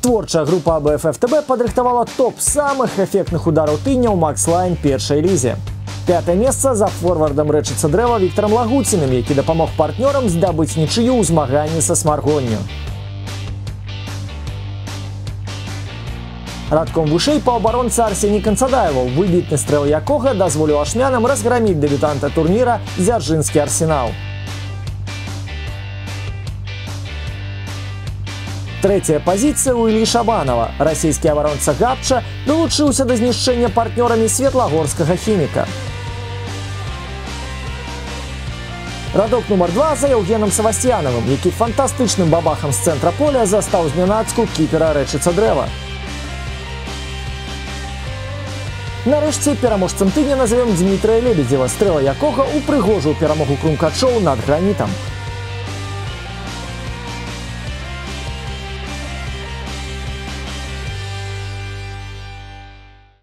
Творчая група АБФ ФТБ падрыхтавала топ самых эффектных удараў тыдня ў Макслайн першай лізе. 5-е месца за форвардам Рэчыца Дрэва Віктарам Лагуціным, які дапамог партнёрам здабыць нічыю ў змаганні са Смаргонню. Радком вышэй паўабаронца Арсеній Канцадаева, выбітны стрэл якога дазволіў ашмянам разграміць дэбютанта турніра Дзяржынскі Арсенал. 3-я пазіцыя ў Іллі Шабанова. Расійскі абаронца Габча далучыўся да знішчэння партнёрамі светлагорскага хіміка. Радок нумар 2 за Еўгенам Савасцьянавым, які фантастычным бабахам з цэнтра поля застаў знянацку кіпера Рэчыца Дрэва. Нарэшце пераможцам тыдня назовем Дмітрыя Лебедзева, стрэла якога упрыгожыў перамогу крумкачоў над Гранітам.